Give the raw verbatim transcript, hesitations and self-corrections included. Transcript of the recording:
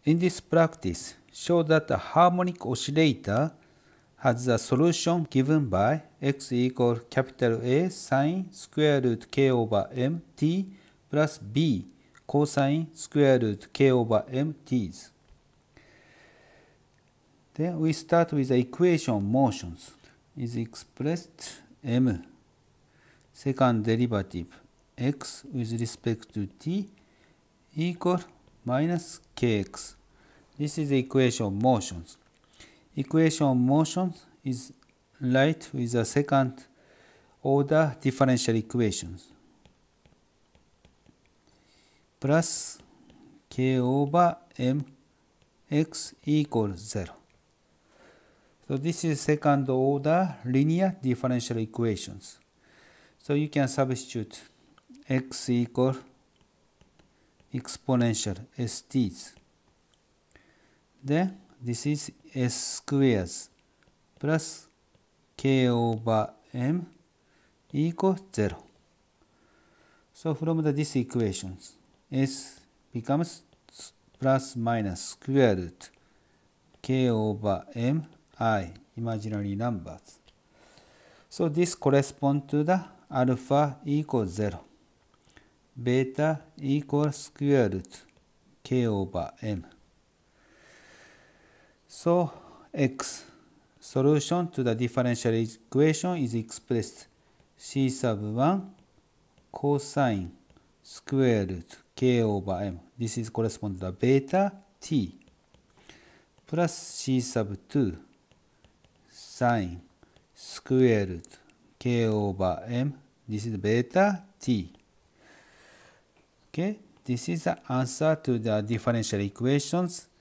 In this practice, show that a harmonic oscillator has the solution given by x equal capital A sine square root k over m t plus b cosine square root k over m t's. Then we start with the equation of motions. Is expressed m second derivative x with respect to t equal minus kx. This is the equation of motions. Equation of motions is write with the second order differential equations. Plus k over m x equals zero. So this is second order linear differential equations. So you can substitute x equal exponential st's. Then this is s squares plus k over m equals zero. So from the, these equations, s becomes plus minus square root k over m I, imaginary numbers. So this corresponds to the alpha equals zero, beta equals square root k over m. So x, solution to the differential equation is expressed c sub one cosine square root k over m. This is correspond to the beta t plus c sub two sine square root k over m. This is beta t. Okay, this is the answer to the differential equations